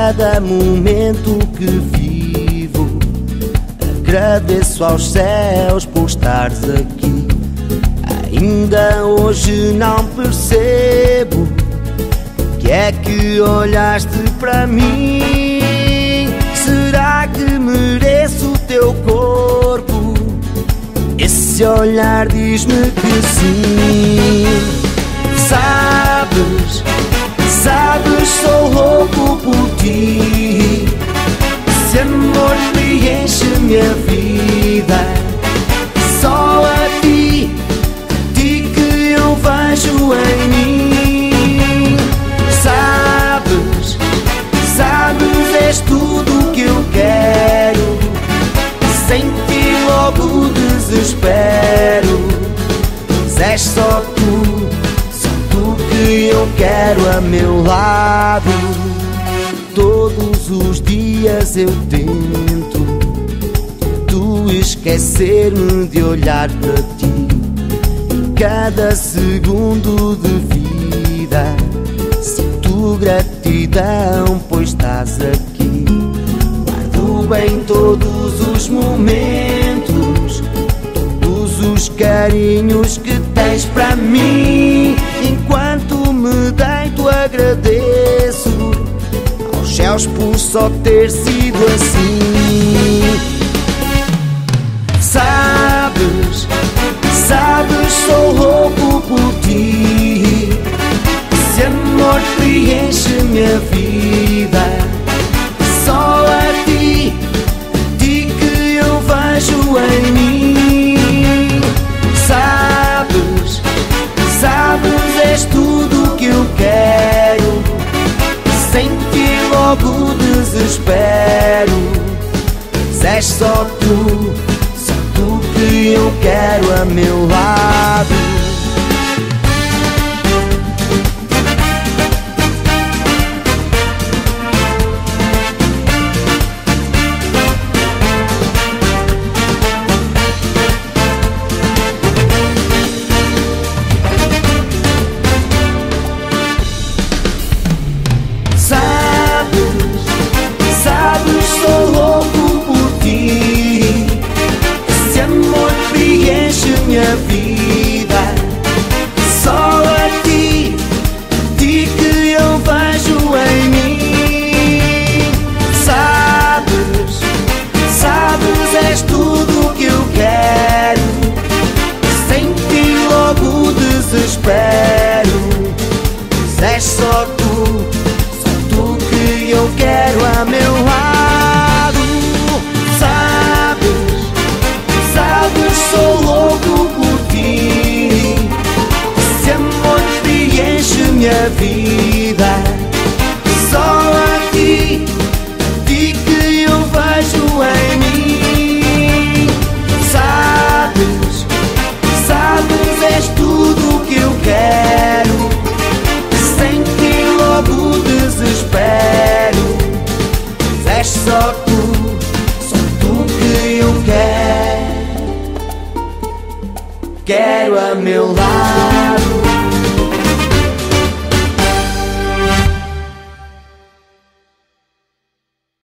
cada momento que vivo. Agradeço aos céus por estares aqui. Ainda hoje não percebo que é que olhaste para mim. Será que mereço o teu corpo? Esse olhar diz-me que sim. Sabes, sou louco por ti. Esse amor preenche minha vida. Só a ti que eu vejo em mim. Sabes, és tudo o que eu quero. Sem ti logo desespero. Mas és só tu que eu quero a meu lado. Todos os dias eu tento esquecer-me de olhar para ti. Cada segundo de vida sinto gratidão, pois estás aqui. Guardo bem todos os momentos, todos os carinhos que tens para mim. Enquanto me deito agradeço aos céus por só ter sido assim. Sabes, sou louco por ti. Esse amor preenche minha vida. Só a ti que eu vejo em mim. Sabes, és tudo o que eu quero. Sem ti logo desespero. Mas és só tu que eu quero a meu lado. Sabes, sou louco por ti. Esse amor preenche minha vida. Só a ti que eu vejo em mim. Sabes, és tudo o que eu quero. Sem ti logo desespero. Mas és só tu que eu quero a meu lado. Sabes, sou louco por ti. Esse amor preenche minha vida. Só a ti que eu vejo em mim. Sabes, és tudo o que eu quero. Sem ti logo desespero. Mas és só tu que eu quero a meu lado.